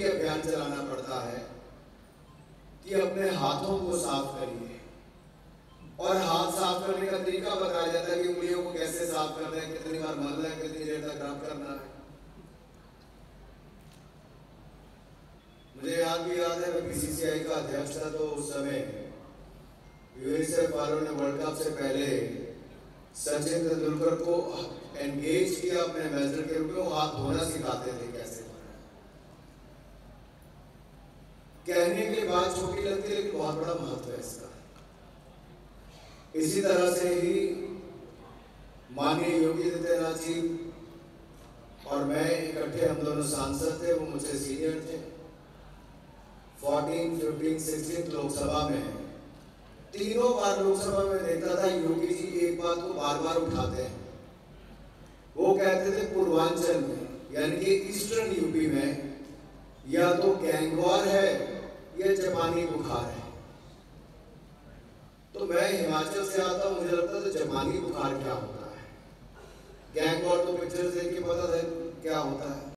अभियान चलाना पड़ता है कि अपने हाथों को साफ करिए, और हाथ साफ करने का तरीका बताया जाता है कि उंगलियों को कैसे साफ करना है, कितनी बार मलना है, कितनी देर तक रब करना है। मुझे भी याद है, मैं बीसीसीआई का अध्यक्ष था, तो उस समय यूनिसेफ वालों ने वर्ल्ड कप से पहले सचिन तेंदुलकर को एंगेज किया अपने एम्बेसडर के रूप में। वो हाथ धोना सिखाते थे, कैसे धोना है। कहने के लिए बात छोटी लगती है, लेकिन बहुत बड़ा महत्व है इसका। इसी तरह से ही माननीय योगी आदित्यनाथ जी और मैं इकट्ठे, हम दोनों सांसद थे, वो मुझसे सीनियर थे। 14, 15, 16 लोकसभा में, तीनों बार लोकसभा में देखता था योगी जी एक बात को बार बार उठाते हैं। वो कहते थे पूर्वांचल में, यानी कि ईस्टर्न यूपी में, या तो गैंगवॉर है या जापानी बुखार है। तो मैं हिमाचल से आता हूँ, मुझे लगता था जापानी बुखार क्या होता है। गैंगवॉर तो पिक्चर्स देख के पता था क्या होता है।